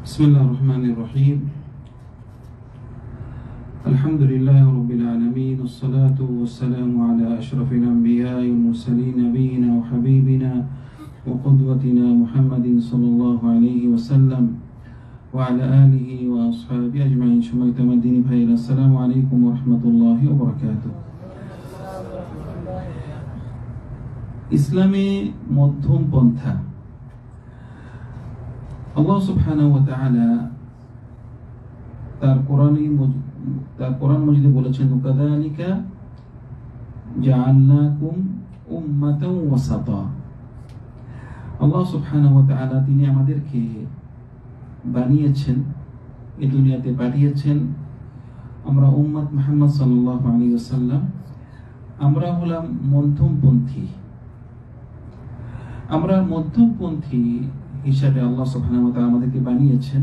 بسم الله الرحمن الرحيم الحمد لله رب العالمين والصلاة والسلام على أشرف الأنبياء والمرسلين نبينا وحبيبنا وقدوتنا محمد صلى الله عليه وسلم وعلى آله وأصحابه أجمعين شميت مديني بخير السلام عليكم ورحمة الله وبركاته ইসলামে মধ্যম পন্থা আল্লাহ সুবহানাহু ওয়া তাআলা তার কোরআন মজিদে বলেছেন কাযালিকা জাআলনাকুম উম্মাতান ওয়াসাতা। আল্লাহ সুবহানাহু ওয়া তাআলা তিনি আমাদেরকে বানিয়েছেন, এই দুনিয়াতে পাঠিয়েছেন। আমরা উম্মত মুহাম্মদ সাল্লাল্লাহু আলাইহি ওয়াসাল্লাম, আমরা হলাম মধ্যমপন্থী। আমরা মধ্যমপন্থী হিসাবে আল্লাহ সুবহানাহু ওয়া তাআলা আমাদেরকে বানিয়েছেন।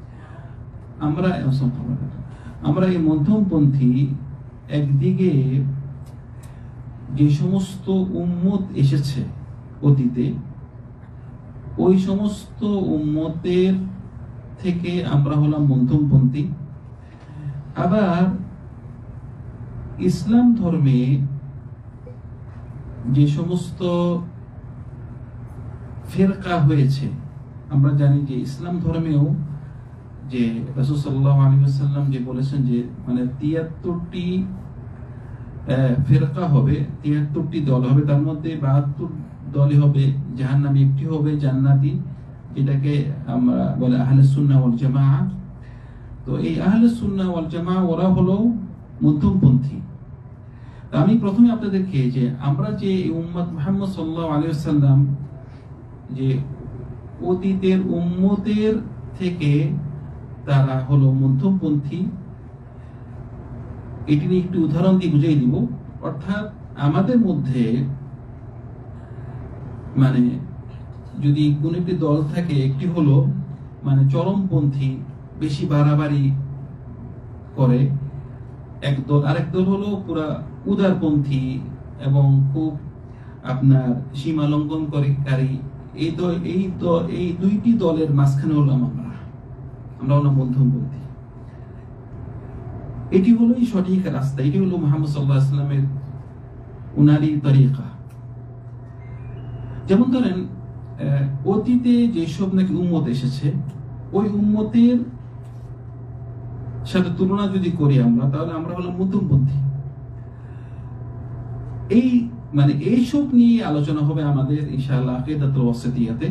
আমরা এই মধ্যমপন্থী, একদিকে যে সমস্ত উম্মত এসেছে অতীতে, ওই সমস্ত উম্মতের থেকে আমরা হলাম মধ্যমপন্থী। আবার ইসলাম ধর্মে যে সমস্ত ফিরকা হয়েছে, আমরা জানি যে ইসলাম ধর্মেও যে রাসূল সাল্লাল্লাহু আলাইহি ওয়াসাল্লাম যে বলেছেন যে মানে ৭৩টি ফিরকা হবে, ৭৩টি দল হবে, তার মধ্যে ৭২ দলই হবে জাহান্নামী, একটি হবে জান্নাতি, যেটাকে আমরা বলে আহলে সুন্নাহ ওয়াল জামাআহ। তো এই আহলে সুন্নাহ ওয়াল জামাআহ ওরা হলো মধ্যমপন্থী। আমি প্রথমে আপনাদেরকে যে আমরা যে উম্মত মুহাম্মদ সাল্লাল্লাহু আলাইহি ওয়াসাল্লাম যে অতীতের উম্মতের থেকে তারা হলো মধ্যমপন্থী, এটি নিয়ে একটি উদাহরণ দিয়ে বুঝিয়ে দিব। অর্থাৎ আমাদের মধ্যে মানে যদি কোন একটি দল থাকে, একটি হলো মানে চরমপন্থী, বেশি বাড়াবাড়ি করে এক দল, আরেক দল হলো পুরা উদারপন্থী এবং খুব আপনার সীমা লঙ্ঘনকারী। এই দুইটি দলের মাঝখানে হলাম আমরা হলাম মধ্যমপন্থী। এটি হলো এই সঠিক রাস্তা, এটি হলো মুহাম্মদ সাল্লাল্লাহু আলাইহি ওয়াসাল্লামের উনারই তরিকা। যেমন ধরেন অতীতে যেসব নাকি উম্মত এসেছে, ওই উম্মতের সাথে তুলনা যদি করি আমরা, তাহলে আমরা হলাম মধ্যমপন্থী। এই মানে এইসব নিয়ে আলোচনা হবে আমাদের ইনশাআল্লাহ আকীদাতুল ওয়াসিতিয়াতে।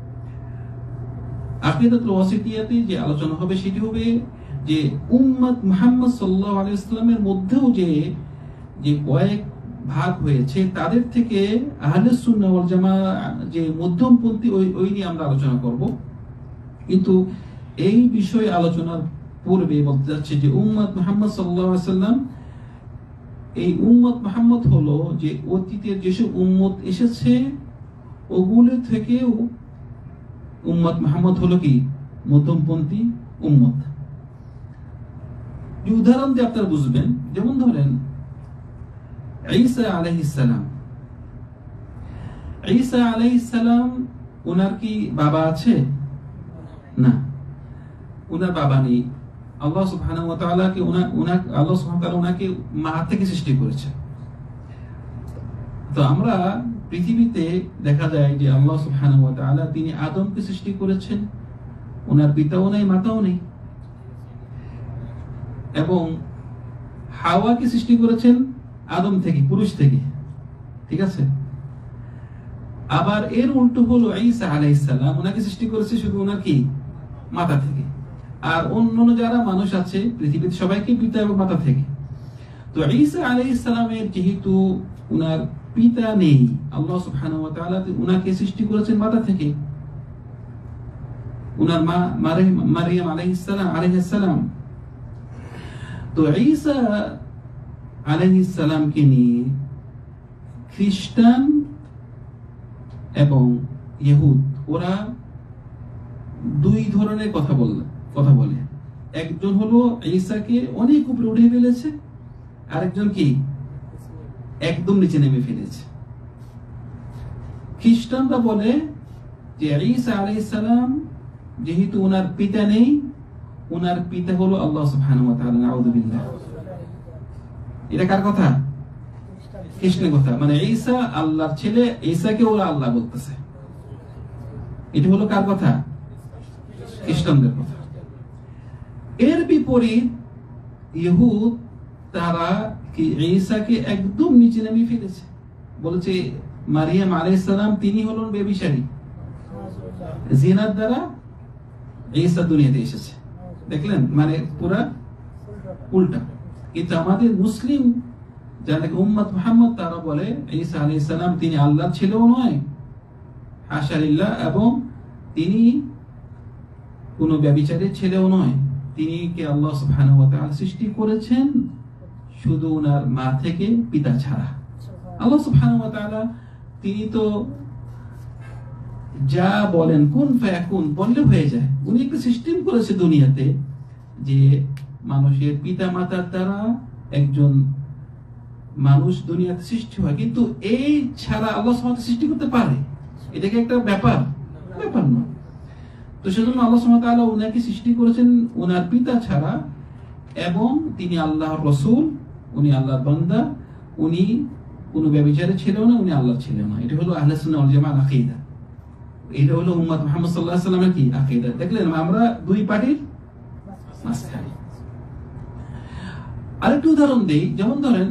আকীদাতুল ওয়াসিতিয়াতে যে আলোচনা হবে সেটি হবে যে উম্মত মুহাম্মদ সাল্লাল্লাহু আলাইহি ওয়াসাল্লামের মধ্যেও যে কয়েক ভাগ হয়েছে, তাদের থেকে আহলে সুন্নাহ ওয়াল জামাআহ যে মধ্যমপন্থী, ওই নিয়ে আমরা আলোচনা করব। কিন্তু এই বিষয়ে আলোচনার পূর্বে বলতে যাচ্ছে যে উম্মত মুহাম্মদ সাল্লাল্লাহু আলাইহি ওয়াসাল্লাম, এই উম্মত মুহাম্মদ হলো যে অতীতের যেসব উম্মত এসেছে ওগুলো থেকেও উম্মত মুহাম্মদ হলো কি মধ্যমপন্থী উম্মত। উদাহরণ দিয়ে আপনারা বুঝবেন। যেমন ধরেন ঈসা আলাইহিস সালাম, ঈসা আলাইহিস সালাম ওনার কি বাবা আছে? না, ওনার বাবা নেই। আল্লাহ সুবহানাহু ওয়া তাআলা ওনাকে মা থেকে সৃষ্টি করেছে। তো আমরা পৃথিবীতে দেখা যায় যে আল্লাহ সুবহানাহু ওয়া তাআলা তিনি আদমকে সৃষ্টি করেছেন, ওনার পিতাও নেই মাতাও নেই, এবং হাওয়াকে সৃষ্টি করেছেন আদম থেকে, পুরুষ থেকে, ঠিক আছে। আবার এর উল্টো হলো ঈসা আলাইহিস সালাম, ওনাকে সৃষ্টি করেছে শুধু ওনার কি মাতা থেকে, আর অন্যান্য যারা মানুষ আছে পৃথিবীতে সবাইকে পিতা এবং মাতা থেকে। তো ঈসা আলাইহিস সালামের যেহেতু উনার পিতা নেই, আল্লাহ সুবহানাহু ওয়া তাআলা উনাকে সৃষ্টি করেছেন মাতা থেকে, উনার মা মারইয়াম আলাইহিস সালাম। তো ঈসা আলাইহিস সালামকে নিয়ে খ্রিস্টান এবং ইহুদ ওরা দুই ধরনের কথা বলে। একজন হলো ঈসাকে অনেক উপরে উঠে ফেলেছে, আরেকজন কি একদম নিচে নেমে ফেলেছে। খ্রিস্টানরা বলে যে ঈসা আলাইহিস সালাম যেহেতু ওনার পিতা নেই, ওনার পিতা হলো আল্লাহ সুবহানাহু ওয়া তাআলা, নাউযু বিল্লাহ। এটা কার কথা? কৃষ্ণের কথা। মানে ঈসা আল্লাহর ছেলে, ঈসাকে ওরা আল্লাহ বলতেছে। এটা হলো কার কথা? খ্রিস্টানদের কথা। এর বিপরীত ইহুদ, তারা কি ঈসাকে একদম নিচে নামিয়ে ফেলেছে, বলেছে মারিয়াম আলাইহিস সালাম তিনি হলেন ব্যভিচারী, জিনার দ্বারা ঈসা দুনিয়াতে এসেছে। দেখলেন, মানে পুরা উল্টা। কিন্তু আমাদের মুসলিম যারা উম্মত মুহাম্মদ, তারা বলে ঈসা আলাইহিস সালাম তিনি আল্লাহর ছেলেও নয়, হাশা লিল্লাহ, এবং তিনি কোনো ব্যভিচারীর ছেলেও নয়। তিনি কে আল্লাহ সুবহানাহু ওয়া তাআলা সৃষ্টি করেছেন শুধু ওনার মা থেকে, পিতা ছাড়া। আল্লাহ সুবহানাহু ওয়া তাআলা তিনি তো যা বলেন কুন ফায়াকুন বললে হয়ে যায়। উনি একটা সিস্টেম করেছে দুনিয়াতে যে মানুষের পিতা মাতার দ্বারা একজন মানুষ দুনিয়াতে সৃষ্টি হয়, কিন্তু এই ছাড়া আল্লাহ সুবহানাহু ওয়া তাআলা সৃষ্টি করতে পারে? এটাকে একটা ব্যাপার নয়। তো সেজন্য আল্লাহ সুবহানাহু ওয়া তাআলা উনাকে সৃষ্টি করেছেন ওনার পিতা ছাড়া, এবং তিনি আল্লাহর রাসূল, উনি আল্লাহর বান্দা, উনি কোনো ব্যভিচারী ছিল না, উনি আল্লাহর ছিল না। এটা হলো আহলে সুন্নাহ ওয়াল জামাআর আকীদা। এটা হলো উম্মত মুহাম্মদ সাল্লাল্লাহু আলাইহি ওয়াসাল্লামের কি আকীদা। দেখলেন, আমরা দুই পার্টির মাঝখানে। আরেকটু উদাহরণ দেই, যেমন ধরেন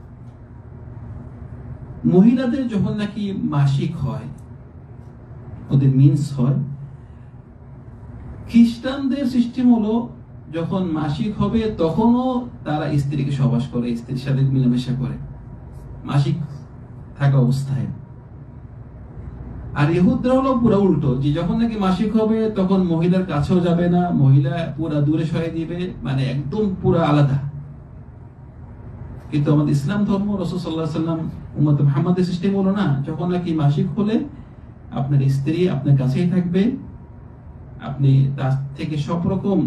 মহিলাদের যখন নাকি মাসিক হয়, ওদের মিন্স হয়, খ্রিস্টানদের সিস্টেম হলো যখন মাসিক হবে তখনও তারা স্ত্রীকে সহবাস করে, স্ত্রীর সাথে মিলামেশা করে মাসিক থাকা অবস্থায়। আর ইহুদরা হলো পুরো উল্টো, যে যখন নাকি মাসিক হবে তখন মহিলার কাছেও যাবে না, মহিলা পুরা দূরে সরিয়ে দিবে, মানে একদম পুরা আলাদা। কিন্তু আমাদের ইসলাম ধর্ম, রাসূল সাল্লাল্লাহু আলাইহি ওয়াসাল্লাম উম্মত মুহাম্মাদের সিস্টেম হলো না, যখন নাকি মাসিক হলে আপনার স্ত্রী আপনার কাছেই থাকবে, আপনি তার থেকে সব রকম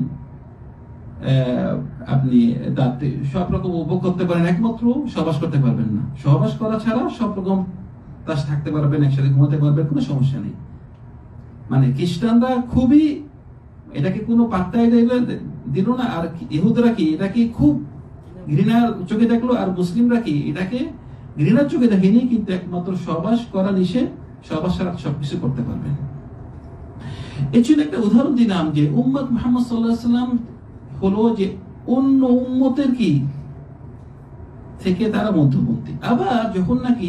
উপভোগ করতে পারেন, একমাত্র সহবাস করতে পারবেন না। সহবাস করা ছাড়া সব রকম তার থাকতে পারবেন, একসাথে ঘুমাতে পারবেন, কোনো সমস্যা নেই। মানে খ্রিস্টানরা খুবই এটাকে কোনো পাত্তাই দিল না, আর ইহুদরা কি এটাকে খুব ঘৃণার চোখে দেখলো, আর মুসলিমরা কি এটাকে ঘৃণার চোখে দেখেনি, কিন্তু একমাত্র সহবাস করা নিষেধ, সহবাস ছাড়া সবকিছু করতে পারবেন। এর জন্য একটা উদাহরণ দিলাম যে উম্মত মুহাম্মদ সাল্লাল্লাহু আলাইহি ওয়াসাল্লাম হলো যে অন্য উম্মতের কি থেকে তারা মধ্যপন্থী। আবার যখন নাকি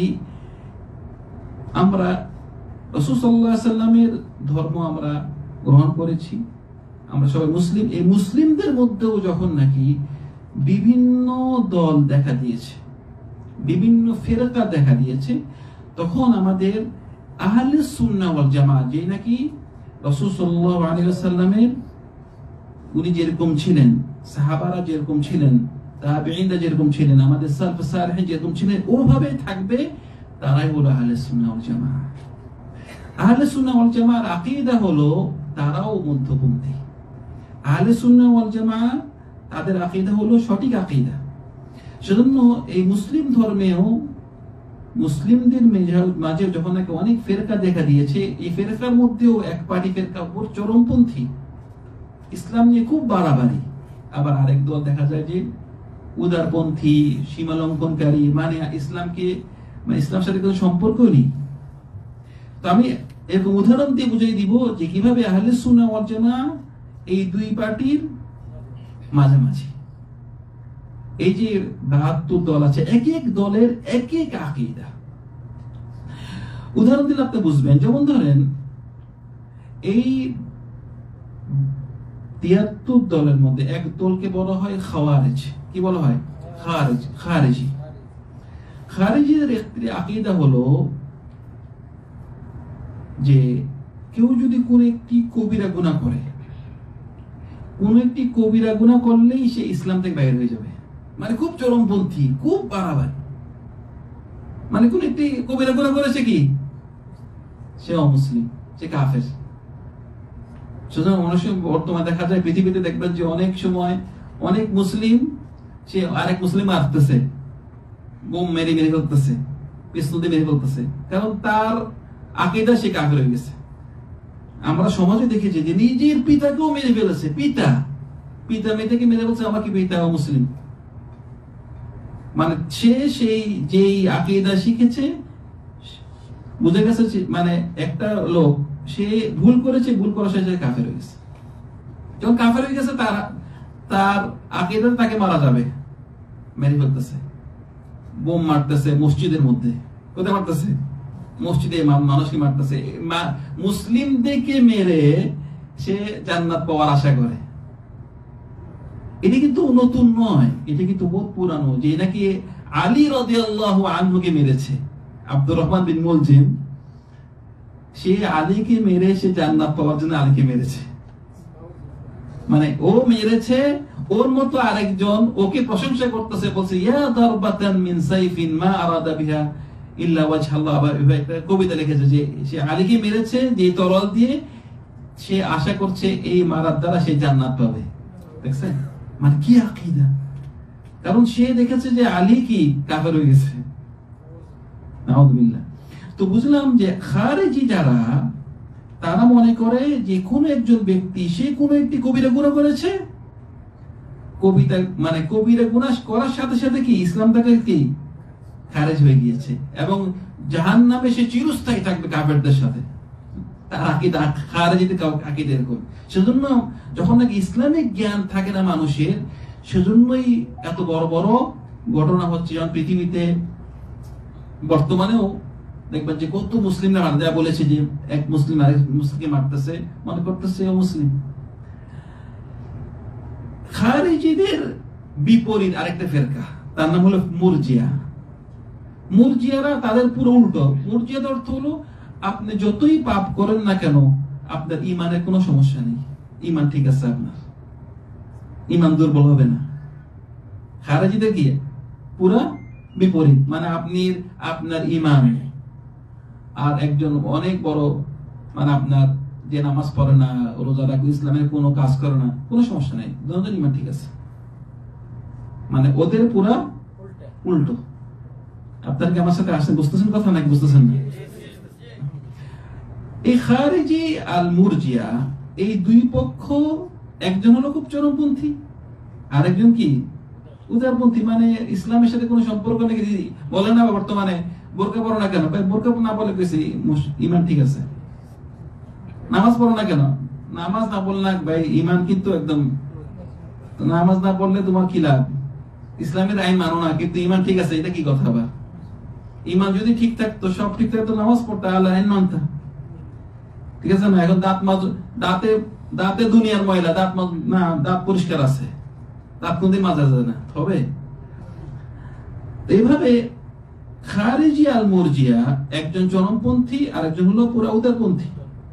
আমরা রাসূল সাল্লাল্লাহু আলাইহি ওয়াসাল্লামের ধর্ম আমরা গ্রহণ করেছি, আমরা সবাই মুসলিম, এই মুসলিমদের মধ্যেও যখন নাকি বিভিন্ন দল দেখা দিয়েছে, বিভিন্ন ফিরকা দেখা দিয়েছে, তখন আমাদের আহলে সুন্নাহ ওয়াল জামাত, যে নাকি রাসূল সাল্লাল্লাহু আলাইহি ওয়াসাল্লামের উনি যেরকম ছিলেন, সাহাবারা যেরকম ছিলেন, তাবেঈনরা যেরকম ছিলেন, আমাদের সালফ সালেহিন যেরকম ছিলেন, ওভাবে থাকবে, তারাই হলো আহলে সুন্নাহ ওয়াল জামাত। আহলে সুন্নাহ ওয়াল জামাতের আকীদা হলো তারাও মধ্যপন্থী। আহলে সুন্নাহ ওয়াল জামাত তাদের আকীদা হলো সঠিক আকীদা। সেজন্য এই মুসলিম ধর্মেও মুসলিমদের মাঝে যখন নাকি অনেক ফেরকা দেখা দিয়েছে, এই ফেরকার মধ্যেও এক পার্টি ফেরকা ওর চরমপন্থী, ইসলাম নিয়ে খুব বাড়াবাড়ি। আবার আরেক দল দেখা যায় যে উদারপন্থী, সীমালঙ্ঘনকারী, মানে ইসলামকে, মানে ইসলামের সাথে কোনো সম্পর্কই নেই। তো আমি এরকম উদাহরণ দিয়ে বুঝিয়ে দিব যে কিভাবে আহলে সুন্নাহ ওয়াল জামাত এই দুই পার্টির মাঝামাঝি। এই যে 72 দল আছে, এক এক দলের এক এক আকীদা। উদাহরণ দিলে আপনি বুঝবেন। যেমন ধরেন এই 73 দলের মধ্যে এক দলকে বলা হয় খাওয়ারিজ। কি বলা হয়? খারিজি। খারিজিদের একটি আকীদা হলো যে কেউ যদি কোন একটি কবিরা গুনাহ করে, কোন একটি কবিরা গুনাহ করলেই সে ইসলাম থেকে বাইরে হয়ে যাবে। মানে খুব চরমপন্থী, খুব বাড়াবাড়ি। মানে কোন একটি কবিরা গুনাহ করেছে কি, সে অমুসলিম, সে কাফের। সুতরাং মানুষের বর্তমানে দেখা যায়, পৃথিবীতে দেখবেন যে অনেক সময় অনেক মুসলিম সে আরেক মুসলিম মারতেছে, বোম মেরে ফেলতেছে, পিস্তল দিয়ে মেরে ফেলতেছে, কারণ তার আকীদা সে কাফের হয়ে গেছে। আমরা সমাজে দেখেছি যে নিজের পিতাকেও মেরে ফেলেছে। পিতা পিতা মেয়েটাকে মেরে বলছে আমাকে পিতা মুসলিম। মানে সে সেই যেই আকীদা শিখেছে, বুঝে গেছে মানে একটা লোক সে ভুল করেছে, ভুল করার সাথে কাফের হয়ে গেছে। যখন কাফের হয়ে গেছে তার আকীদা তাকে মারা যাবে, মেরে ফেলতেছে, বোম মারতেছে মসজিদের মধ্যে। কোথায় মারতেছে? মসজিদে মানুষকে মারতেছে। মুসলিমদেরকে মেরে সে জান্নাত পাওয়ার আশা করে। এটা কিন্তু নতুন নয়, এটা কিন্তু বহুত পুরানো, যে নাকি আলী রাদিয়াল্লাহু আনহুকে মেরেছে। আব্দুর রহমান বিন মুলজিম সে আলীকে মেরে সে জান্নাত পাওয়ার জন্য আলীকে মেরেছে। মানে ও মেরেছে, ওর মতো আরেকজন ওকে প্রশংসা করতেছে, বলছে ইয়া দারবাতান মিন সাইফিন মা আরাদা বিহা ইল্লা ওয়াজহাল্লাহ। একটা কবিতা লিখেছে যে সে আলীকে মেরেছে যে তরল দিয়ে, সে আশা করছে এই মারার দ্বারা সে জান্নাত পাবে। দেখছেন মানে কি আকীদা? কারণ সে দেখেছে যে আলী কি কাফের হয়ে গেছে। নাউযুবিল্লাহ। তো বুঝলাম যে খারেজি যারা, তারা মনে করে যে কোনো একজন ব্যক্তি সে কোনো একটি কবিরা গুনাহ করেছে, কবিতা মানে কবিরা গুনাহ করার সাথে সাথে কি ইসলাম তাকে কি খারেজ হয়ে গিয়েছে, এবং জাহান্নামে সে চিরস্থায়ী থাকবে কাফেরদের সাথে। তার আকীদা খারেজিদের আকীদা এরকম। সেজন্য যখন নাকি ইসলামিক জ্ঞান থাকে না মানুষের, সেজন্যই এত বড় বড় ঘটনা হচ্ছে। যেমন পৃথিবীতে বর্তমানেও দেখবেন যে কত মুসলিমরা মারা যায়, বলেছে যে এক মুসলিম আরেক মুসলিমকে মারতেছে, মনে করতেছে ও মুসলিম। খারিজিদের বিপরীত আরেকটা ফেরকা, তার নাম হলো মুরজিয়া। মুরজিয়ারা তাদের পুরো উল্টো। মুরজিয়াদের অর্থ হলো আপনি যতই পাপ করেন না কেন আপনার ইমানের কোনো সমস্যা নেই, ইমান ঠিক আছে, আপনার ইমান দুর্বল হবে না। খারিজিদের কি পুরা বিপরীত, মানে আপনার ইমান আর একজন অনেক বড়, মানে আপনার যে নামাজ পড়ে না, রোজা রাখে, ইসলামের কোনো কাজ করে না, কোনো সমস্যা নেই, দুজন ইমান ঠিক আছে। মানে ওদের পুরা উল্টো। আপনার কি আমার সাথে আসেন? বুঝতেছেন কথা নাকি বুঝতেছেন না? এই খারিজি আর মুরজিয়া এই দুই পক্ষ, একজন হলো খুব চরমপন্থী, আরেকজন কি উদারপন্থী। মানে ইসলামের সাথে কোনো সম্পর্ক নেই। বলে না বর্তমানে বোরকা পড়ো না কেন? বোরকা না বলে গেছি ইমান ঠিক আছে। নামাজ পড়ো না কেন? নামাজ না বললে ভাই ইমান কিন্তু একদম, নামাজ না পড়লে তোমার কি লাভ? ইসলামের আইন মানো না কিন্তু ইমান ঠিক আছে, এটা কি কথা? আবার ইমান যদি ঠিক থাকতো, সব ঠিক থাকতো, নামাজ পড়তে আল্লাহ আইন মানতা, ঠিক আছে না? এখন দাঁতে দুনিয়ার ময়লা, না দাঁত পরিষ্কার আছে, দাঁত কোনদিন মাজা যায় না, হবে? এইভাবে খারিজি আল মুরজিয়া একজন চরমপন্থী আর একজন হলো পুরা উদারপন্থী,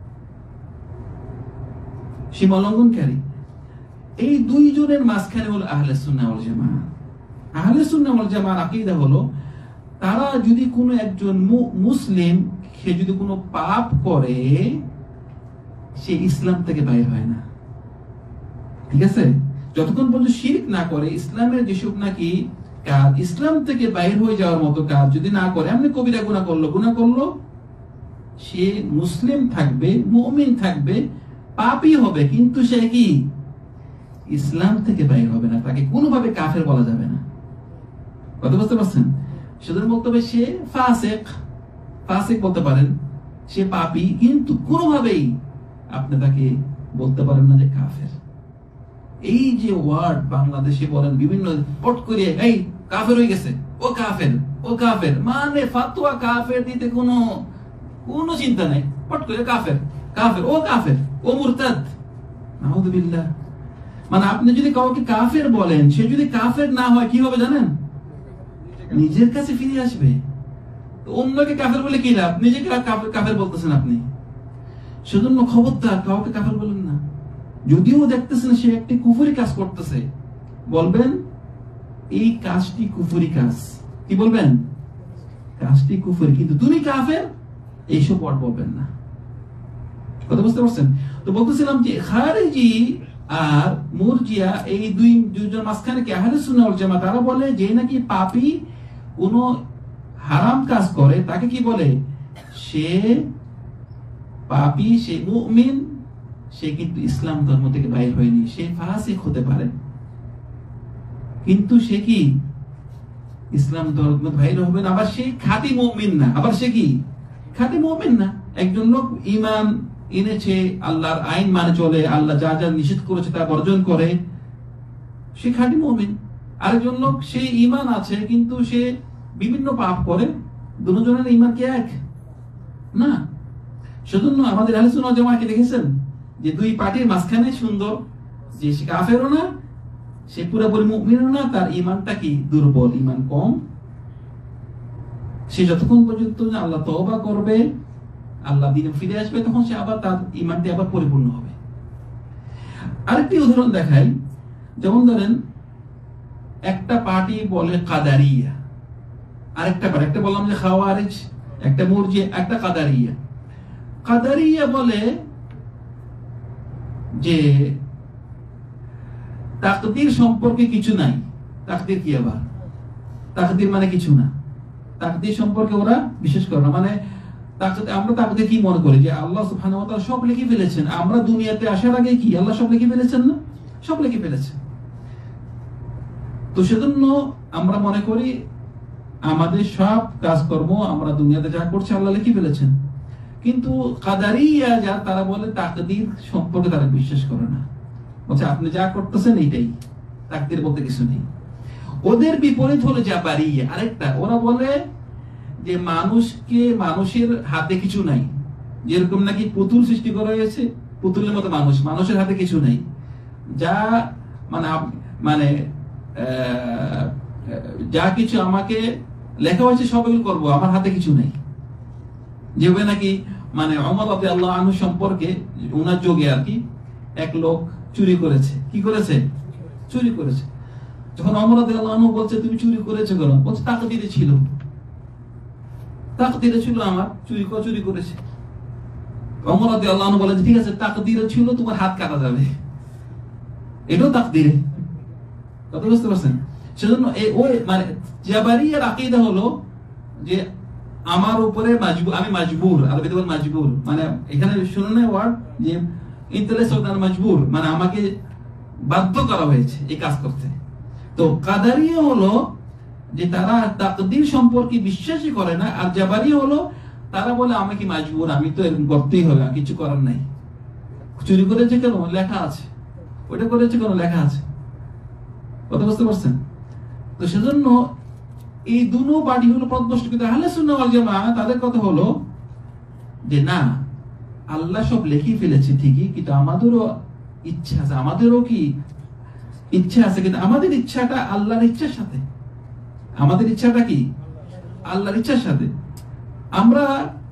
সীমা লঙ্ঘনকারী। এই দুইজনের মাঝখানে হলো আহলে সুন্নাহ ওয়াল জামাআহ। আহলে সুন্নাহ ওয়াল জামাআহর আকীদা হলো, তারা যদি কোনো একজন মুসলিম সে যদি কোনো পাপ করে, সে ইসলাম থেকে বাইর হয় না, ঠিক আছে? যতক্ষণ পর্যন্ত শিরক না করে, ইসলামের যেসব নাকি কাজ ইসলাম থেকে বাইর হয়ে যাওয়ার মতো কাজ যদি না করে, এমনি কবিরা গুনাহ করলো, সে মুসলিম থাকবে, মুমিন থাকবে, পাপী হবে, কিন্তু সে কি ইসলাম থেকে বাইর হবে না, তাকে কোনোভাবে কাফের বলা যাবে না। কথা বুঝতে পারছেন? সেজন্য বলতে হবে সে ফাসিক বলতে পারেন, সে পাপী, কিন্তু কোনোভাবেই আপনি তাকে বলতে পারেন না যে কাফের। এই যে ওয়ার্ড বাংলাদেশে বলেন বিভিন্ন পট করে, এই কাফের হয়ে গেছে, ও কাফের, মানে ফাতোয়া কাফের দিতে কোনো চিন্তা নাই, পট করে কাফের, ও মুরতাদ, নাউযুবিল্লাহ। মানে আপনি যদি কাউকে কাফের বলেন, সে যদি কাফের না হয় কি হবে জানেন? নিজের কাছে ফিরে আসবে। অন্যকে কাফের বলে কি লাভ? নিজেকে কাফের বলতেছেন আপনি। সেজন্য খবরদার কাউকে কাফের বলেন না। যদিও দেখতেছেন সে একটি কুফরি কাজ করতেছে, বলবেন এই কাজটি কুফরি কাজ। কি বলবেন? কাজটি কুফরি, কিন্তু তুমি কাফের, এইসব ওয়ার্ড বলবেন না। কথা বুঝতে পারছেন? তো বলতেছিলাম যে খারিজি আর মুরজিয়া এই দুইজন মাঝখানে কি আহলে সুন্নাহ ওয়াল জামাআহ, তারা বলে যে নাকি পাপী কোন হারাম কাজ করে, তাকে কি বলে? সে পাপী, সে মুমিন, সে কিন্তু ইসলাম ধর্ম থেকে বাইর হয়নি, সে ফাসিক হতে পারে, কিন্তু সে কি ইসলাম ধর্ম বাইর হবে না। আবার সে খাঁটি মুমিন না, আবার সে কি খাঁটি মুমিন না। একজন লোক ঈমান এনেছে, আল্লাহর আইন মানে চলে, আল্লাহ যা যা নিষেধ করেছে তা বর্জন করে, সে খাঁটি মুমিন। আরেকজন লোক সে ঈমান আছে কিন্তু সে বিভিন্ন পাপ করে, দুজনের ঈমান কি এক না। সেজন্য আমাদের আহলে সুন্নাত ওয়াল জামায়াকে দেখেছেন যে দুই পার্টির মাঝখানে সুন্দর, যে সে কাফেরও না, সে পুরোপুরি মুমিনও না, তার ঈমানটা কি দুর্বল, ঈমান কম। সে যতক্ষণ পর্যন্ত আল্লাহ তওবা করবে, আল্লাহ দিনে ফিরে আসবে, তখন সে আবার তার ঈমানটি আবার পরিপূর্ণ হবে। আরেকটি উদাহরণ দেখাই, যেমন ধরেন একটা পার্টি বলে কাদারিয়া, আরেকটা পার্টি, একটা বললাম যে খাওয়ারিজ, একটা মুরজিয়া, একটা কাদারিয়া। কাদারিয়া বলে যে তাকদীর সম্পর্কে কিছু নাই। তাকদীর কি? আবার তাকদীর মানে কিছু না, তাকদীর সম্পর্কে ওরা বিশ্বাস করে না। মানে আমরা তাকদীর কি মনে করি যে আল্লাহ সুবহানাহু ওয়া তাআলা সব লিখে ফেলেছেন, আমরা দুনিয়াতে আসার আগে কি আল্লাহ সব লিখে ফেলেছেন না? সব লিখে ফেলেছেন। তো সেজন্য আমরা মনে করি আমাদের সব কাজকর্ম আমরা দুনিয়াতে যা করছি আল্লাহ লিখে ফেলেছেন। কিন্তু কাদারিয়া যা, তারা বলে তাকদীর সম্পর্কে তারা বিশ্বাস করে না, বলছে আপনি যা করতেছেন এইটাই, তাকদীর বলতে কিছু নেই। ওদের বিপরীত হলো জাবারিয়া, আরেকটা, ওরা বলে যে মানুষের হাতে কিছু নাই, যেরকম নাকি পুতুল সৃষ্টি করা হয়েছে, পুতুলের মতো মানুষের হাতে কিছু নাই, যা মানে মানে যা কিছু আমাকে লেখা হয়েছে সব এগুলো করবো, আমার হাতে কিছু নেই। যেভাবে নাকি মানে ওমর রাদিয়াল্লাহু আনহু সম্পর্কে ওনার যোগে আর কি এক লোক চুরি করেছে। কি করেছে? চুরি করেছে। যখন ওমর রাদিয়াল্লাহু আনহু বলছে তুমি চুরি করেছো কেন? বলছে তাকদীরে ছিল, তাকদীরে ছিল আমার চুরি করেছে। ওমর রাদিয়াল্লাহু আনহু বলেন ঠিক আছে, তাকদীরে ছিল, তোমার হাত কাটা যাবে, এটাও তাকদীরে। কথা বুঝতে পারছেন? সেজন্য ওই মানে জাবারিয়ার আকীদা হলো যে আমার উপরে আমি মাজবুর, আরবিতে বলে মাজবুর, মানে এখানে শুনুন ওয়ার্ড যে ইন্টালেকচুয়াল মাজবুর, মানে আমাকে বাধ্য করা হয়েছে এই কাজ করতে। তো কাদারিয়া হলো যে তারা তাকদীর সম্পর্কে বিশ্বাসই করে না, আর জাবারিয়া হলো তারা বলে আমাকে মাজবুর, আমি তো এরকম করতেই হবে, কিছু করার নাই। চুরি করেছে কেন? লেখা আছে। ওইটা করেছে কেন? লেখা আছে। কথা বুঝতে পারছেন? তো সেজন্য এই দুটো পার্টি হলো পথভ্রষ্ট। কিন্তু আহলে সুন্নাহ ওয়াল জামাআহ তাদের কথা হলো যে না, আল্লাহ সব লিখে ফেলেছে ঠিকই, কিন্তু আমাদেরও ইচ্ছা আছে, আমাদেরও কি ইচ্ছা আছে, কিন্তু আমাদের ইচ্ছাটা আল্লাহর ইচ্ছার সাথে। আমাদের ইচ্ছাটা কি? আল্লাহর ইচ্ছার সাথে। আমরা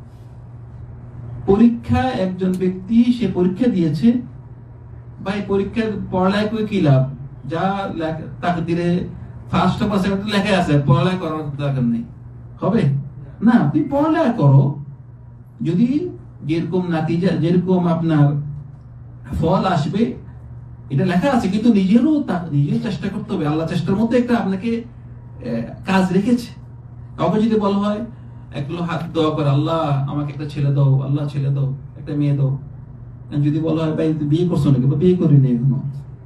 পরীক্ষা, একজন ব্যক্তি সে পরীক্ষা দিয়েছে, বা এই পরীক্ষার পড়ালেখা করে কি লাভ? যা তাকদীরে ফার্স্ট অফ সেকেন্ড লেখা আছে, পড়ালেখা করার দরকার নেই, হবে না। তুমি পড়ালেখা করো, যদি যেরকম নাতিজা, যেরকম আপনার ফল আসবে এটা লেখা আছে, কিন্তু নিজের চেষ্টা করতে হবে। আল্লাহ চেষ্টার মধ্যে একটা আপনাকে কাজ রেখেছে। কাউকে যদি বলা হয় একগুলো হাত দোয়া করে, আল্লাহ আমাকে একটা ছেলে দাও, আল্লাহ ছেলে দাও, একটা মেয়ে দাও, যদি বলা হয় ভাই বিয়ে করছো নাকি, বিয়ে করিনি এখনো,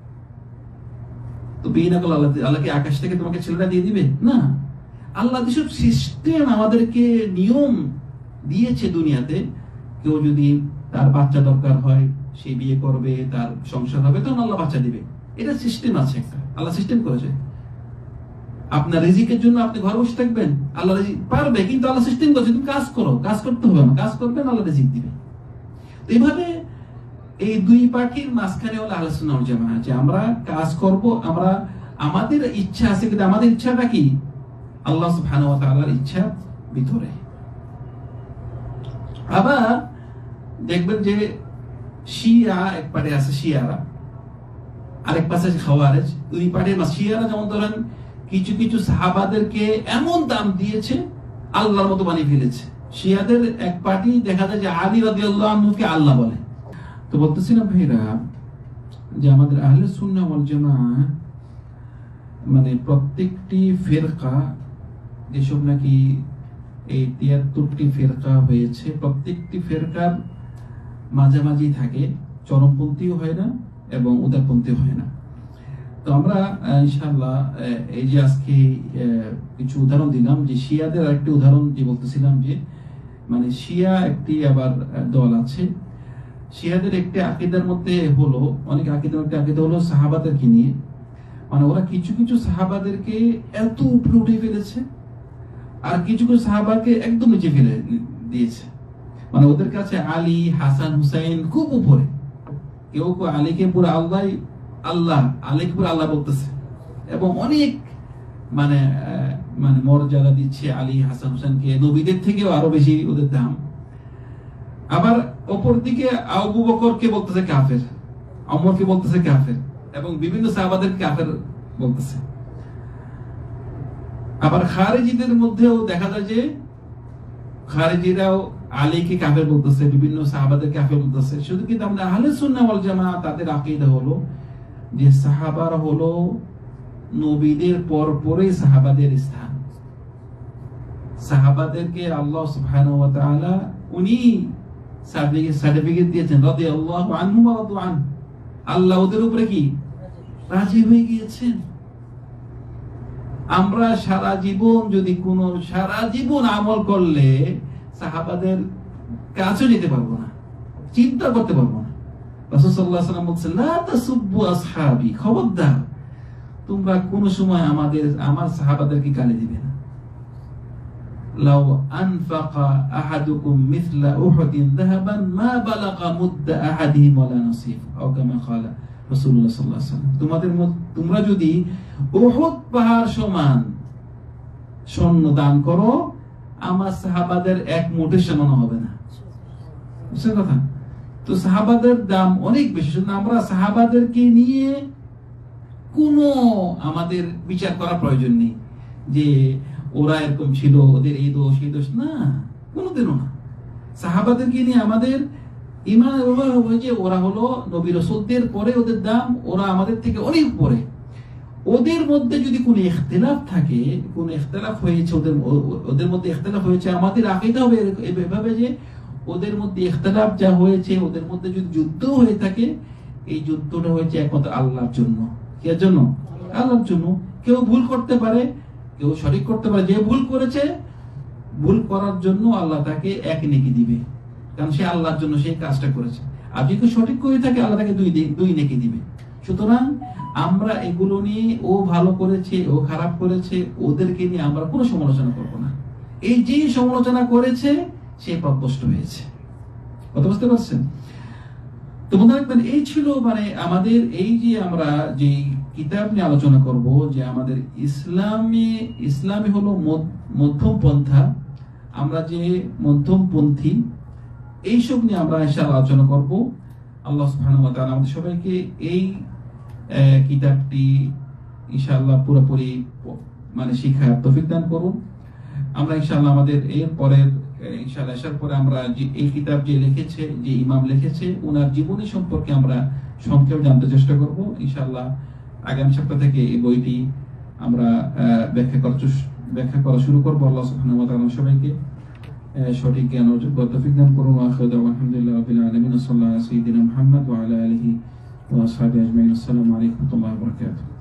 তো বিয়ে না করলে আল্লাহ কি আকাশ থেকে তোমাকে ছেলেটা দিয়ে দিবে? না। আল্লাহ যেসব সিস্টেম আমাদেরকে নিয়ম দিয়েছে দুনিয়াতে, কেউ যদি তার বাচ্চা দরকার হয় সে বিয়ে করবে, তার সংসার হবে, তখন আল্লাহ বাচ্চা দিবে। এটা সিস্টেম আছে একটা, আল্লাহ সিস্টেম করেছে। আপনার রিজিকের জন্য আপনি ঘরে বসে থাকবেন, আল্লাহ রিজিক পারবে, কিন্তু আল্লাহ সিস্টেম করেছে তুমি কাজ করো, কাজ করতে হবে না, কাজ করবেন, আল্লাহ রিজিক দিবে। এইভাবে এই দুই পার্টির মাঝখানে হলো আহলে সুন্নাহ ওয়াল জামাআহ, যে আমরা কাজ করব, আমরা আমাদের ইচ্ছা আছে, কিন্তু আমাদের ইচ্ছাটা কি? আল্লাহ সুবহানাহু ওয়া তাআলার ইচ্ছার ভিতরে। আবার দেখবেন যে শিয়া এক পার্টি আছে, শিয়ারা, আরেক পাশে খাওয়ারিজ। দুই পার্টির শিয়ারা যেমন ধরেন কিছু কিছু সাহাবাদেরকে এমন দাম দিয়েছে, আল্লাহর মতো বানিয়ে ফেলেছে। শিয়াদের এক পার্টি দেখা যায় যে আলী রাদিয়াল্লাহু আনহুকে আল্লাহ বলে। তো বলতেছিলাম ভাইরা যে আমাদের আহলে সুন্নাহ ওয়াল জামাআহ মানে প্রত্যেকটি ফিরকা, যেসব নাকি এই ৭৩টি ফিরকা হয়েছে, প্রত্যেকটি ফিরকার মাঝামাঝি থাকে, চরমপন্থীও হয় না এবং উদারপন্থীও হয় না। তো আমরা ইনশাআল্লাহ এই যে আজকে কিছু উদাহরণ দিলাম, যে শিয়াদের আরেকটি উদাহরণ যে বলতেছিলাম, যে মানে শিয়া একটি আবার দল আছে। শিয়াদের একটি আকীদার মধ্যে হলো, অনেক আকীদার মধ্যে আকীদা হলো সাহাবাদেরকে নিয়ে, মানে ওরা কিছু কিছু সাহাবাদেরকে এত উপরে উঠে ফেলেছে আর কিছু কিছু সাহাবাকে একদম নিচে ফেলে দিয়েছে। মানে ওদের কাছে আলী, হাসান, হুসাইন খুব উপরে। কেউ কেউ আলীকে পুরো আল্লাহ, আলীকে পুরো আল্লাহ বলতেছে এবং অনেক মানে মানে মর্যাদা দিচ্ছে আলী, হাসান, হুসাইনকে, নবীদের থেকেও আরো বেশি ওদের দাম। আবার অপর দিকে আবু বকরকে বলতেছে কাফের, ওমরকে বলতেছে কাফের এবং বিভিন্ন সাহাবাদেরকে কাফের বলতেছে। আবার খারিজিদের মধ্যেও দেখা যায় যে খারিজিরাও আলীকে কাফের বলতেছে, বিভিন্ন সাহাবাদের কাফের বলতেছে। শুধু কিন্তু আমরা আহলে সুন্নাহ ওয়াল জামাত তাদের আকীদা হলো যে সাহাবারা হলো নবীদের পর পরে সাহাবাদের স্থান। সাহাবাদেরকে আল্লাহ সুবহানাহু ওয়া তাআলা উনি সার্টিফিকেট দিয়েছেন, রাদিয়াল্লাহু আনহুম ওয়া রাদু আন। আল্লাহ ওদের উপরে কি রাজি হয়ে গিয়েছেন। আমরা সারা জীবন আমল করলে সাহাবাদের কাছে যেতে পারবো না, চিন্তা করতে পারবো না। রাসূল সাল্লাল্লাহু আলাইহি ওয়াসাল্লাম বলেছেন, লা তাসুব্বু আসহাবি, খবরদার তোমরা কোন সময় আমার সাহাবাদেরকে গালি দিবে না। লাউ আনফাকা আহাদুকুম মিছলা উহুদিন যাহাবান মা বালাগা মুদ্দা আহাদিহিম ওয়ালা নাসিফ, আও কামা ক্বালা রাসূলুল্লাহ সাল্লাল্লাহু আলাইহি ওয়াসাল্লাম। তোমরা যদি উহুদ পাহাড় সমান স্বর্ণ দান করো, আমার সাহাবাদের এক মুঠের সমান হবে না। বুঝছেন কথা? তো সাহাবাদের দাম অনেক বেশি। আমরা সাহাবাদেরকে নিয়ে কোনো আমাদের বিচার করার প্রয়োজন নেই যে ওরা এরকম ছিল, ওদের এই দোষ এই দোষ, না, কোনোদিনও না। সাহাবাদেরকে নিয়ে আমাদের ঈমান হবে যে ওরা হলো নবী রাসূলদের পরে ওদের দাম, ওরা আমাদের থেকে অনেক পরে। ওদের মধ্যে যদি কোনো ইখতিলাফ থাকে, কোনো ইখতিলাফ হয়েছে, ওদের মধ্যে ইখতিলাফ হয়েছে, আমাদের আকীদা হবে এভাবে যে ওদের মধ্যে ইখতিলাফ যা হয়েছে, ওদের মধ্যে যদি যুদ্ধ হয়ে থাকে, এই যুদ্ধটা হয়েছে একমাত্র আল্লাহর জন্য। এর জন্য আল্লাহর জন্য। কেউ ভুল করতে পারে, কেউ সঠিক করতে পারে। যে ভুল করেছে, ভুল করার জন্য আল্লাহ তাকে এক নেকি দিবে, কারণ সে আল্লাহর জন্য সেই কাজটা করেছে। আর যদি সঠিক করে থাকে, আল্লাহ তাকে দুই নেকি দিবে। সুতরাং আমরা এগুলো নিয়ে ও ভালো করেছে, ও খারাপ করেছে, ওদেরকে নিয়ে আমরা কোনো সমালোচনা করবো না। এই যে সমালোচনা করেছে সে পাপগ্রস্ত হয়েছে। কথা বুঝতে পারছেন? তো মনে রাখবেন, এই ছিল মানে আমাদের এই যে আমরা যে কিতাব নিয়ে আলোচনা করব, যে আমাদের ইসলামী হলো মধ্যম পন্থা, আমরা যে মধ্যমপন্থী, এইসব নিয়ে আমরা ইনশাআল্লাহ আলোচনা করব। আল্লাহ সুবহানাহু ওয়া তাআলা আমাদের সবাইকে এই কিতাবটি ইনশাআল্লাহ পুরোপুরি মানে শিক্ষার তৌফিক দান করুন। আমরা ইনশাআল্লাহ আমাদের এর পরের ইনশাআল্লাহ আসার পরে আমরা যে এই কিতাব যে লিখেছে, যে ইমাম লিখেছে, ওনার জীবনী সম্পর্কে আমরা সংক্ষেপে জানতে চেষ্টা করব। ইনশাআল্লাহ আগামী সপ্তাহ থেকে এই বইটি আমরা ব্যাখ্যা করা শুরু করব। আল্লাহ সুবহানাহু ওয়া তাআলা সবাইকে সঠিক জ্ঞান অর্জন করতে তৌফিক দান করুন। আলহামদুলিল্লাহি রাব্বিল আলামিন। সাল্লাল্লাহু আলা সাইয়্যিদিনা মুহাম্মদ ওয়া আলা আলিহি ওয়া আসহাবিহি আজমাইন। আসসালামু আলাইকুম ওয়া রাহমাতুল্লাহি ওয়া বারাকাতুহু।